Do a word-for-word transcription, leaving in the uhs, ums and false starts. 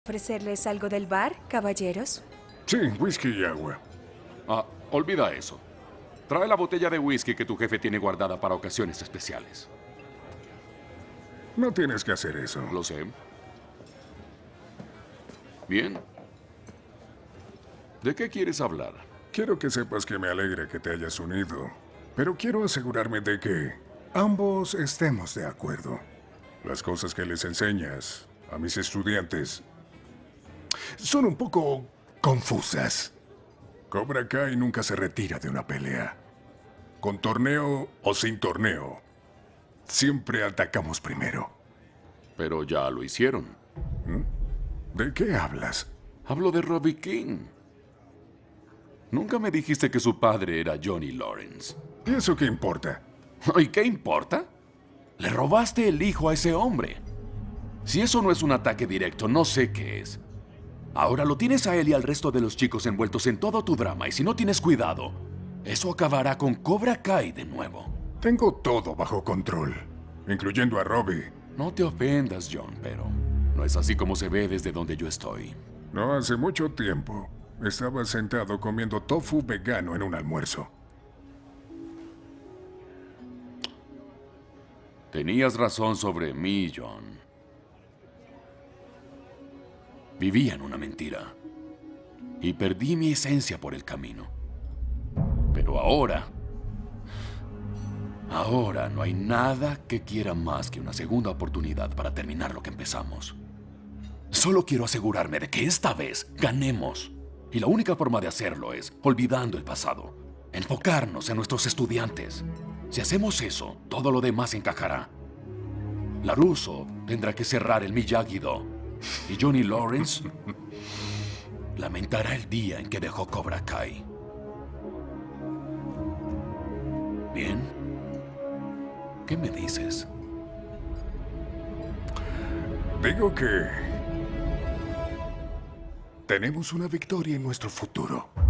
¿Ofrecerles algo del bar, caballeros? Sí, whisky y agua. Ah, olvida eso. Trae la botella de whisky que tu jefe tiene guardada para ocasiones especiales. No tienes que hacer eso. Lo sé. Bien. ¿De qué quieres hablar? Quiero que sepas que me alegra que te hayas unido, pero quiero asegurarme de que ambos estemos de acuerdo. Las cosas que les enseñas a mis estudiantes son un poco confusas. Cobra Kai nunca se retira de una pelea. Con torneo o sin torneo, siempre atacamos primero. Pero ya lo hicieron. ¿De qué hablas? Hablo de Robbie King. Nunca me dijiste que su padre era Johnny Lawrence. ¿Y eso qué importa? ¿Y qué importa? Le robaste el hijo a ese hombre. Si eso no es un ataque directo, no sé qué es. Ahora lo tienes a él y al resto de los chicos envueltos en todo tu drama, y si no tienes cuidado, eso acabará con Cobra Kai de nuevo. Tengo todo bajo control, incluyendo a Robbie. No te ofendas, John, pero no es así como se ve desde donde yo estoy. No hace mucho tiempo, estaba sentado comiendo tofu vegano en un almuerzo. Tenías razón sobre mí, John. Vivía en una mentira. Y perdí mi esencia por el camino. Pero ahora... Ahora no hay nada que quiera más que una segunda oportunidad para terminar lo que empezamos. Solo quiero asegurarme de que esta vez ganemos. Y la única forma de hacerlo es olvidando el pasado. Enfocarnos en nuestros estudiantes. Si hacemos eso, todo lo demás encajará. LaRusso tendrá que cerrar el Miyagi-Do. Y Johnny Lawrence lamentará el día en que dejó Cobra Kai. ¿Bien? ¿Qué me dices? Digo que tenemos una victoria en nuestro futuro.